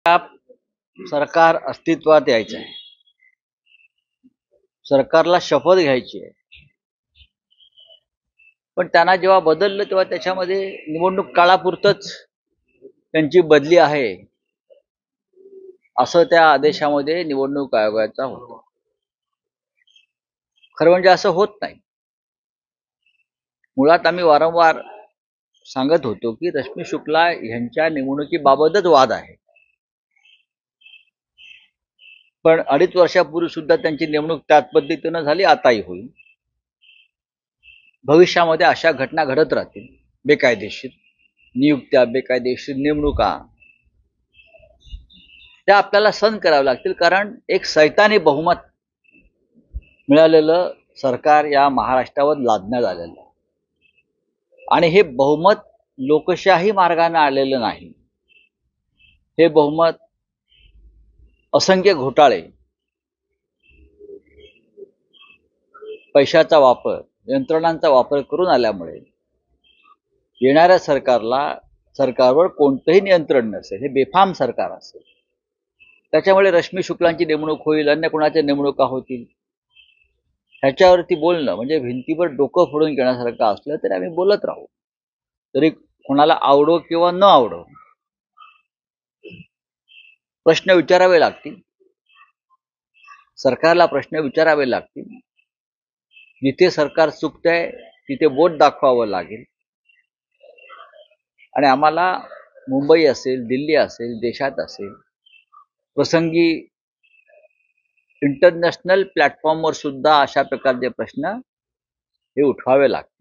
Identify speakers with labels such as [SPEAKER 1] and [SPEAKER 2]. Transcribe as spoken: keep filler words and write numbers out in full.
[SPEAKER 1] सरकार अस्तित्वात यायचं आहे, सरकारला शपथ घ्यायची आहे, पण त्यांना जेव्हा बदललं तेव्हा त्याच्यामध्ये निवडणूक काळापुरतच त्यांची बदली आहे असं त्या आदेशामध्ये निवडणूक आयोगाचा होतं. खरं म्हणजे असं होत नाही. मुळात आम्ही वारंवार सांगत होतो की रश्मी शुक्ला यांच्या निवडणुकीबाबतच वाद आहे, पण अडीच वर्षापूर्वी सुद्धा त्यांची नेमणूक त्याच पद्धतीनं झाली, आताही होईल. भविष्यामध्ये अशा घटना घडत राहतील. बेकायदेशीर नियुक्त्या, बेकायदेशीर नेमणुका त्या आपल्याला सहन कराव्या लागतील, कारण एक सैतानी बहुमत मिळालेलं सरकार या महाराष्ट्रावर लादण्यात आलेलं आहे. आणि हे बहुमत लोकशाही मार्गाने आलेलं नाही. हे बहुमत असंख्य घोटाळे, पैशाचा वापर, यंत्रणांचा वापर करून आल्यामुळे येणाऱ्या सरकारला सरकारवर कोणतंही नियंत्रण नसेल, हे बेफाम सरकार असेल. त्याच्यामुळे रश्मी शुक्लांची नेमणूक होईल, अन्य कोणाच्या नेमणुका होतील, ह्याच्यावरती बोलणं म्हणजे भिंतीवर डोकं फोडून घेण्यासारखं असलं तरी आम्ही बोलत राहू. तरी कोणाला आवडो किंवा न आवडो प्रश्न विचारावे लागतील, सरकारला प्रश्न विचारावे लागतील. जिथे सरकार चुकतंय तिथे बोट दाखवावं लागेल. आणि आम्हाला मुंबई असेल, दिल्ली असेल, देशात असेल, प्रसंगी इंटरनॅशनल प्लॅटफॉर्मवर सुद्धा अशा प्रकारचे प्रश्न हे उठवावे लागतील.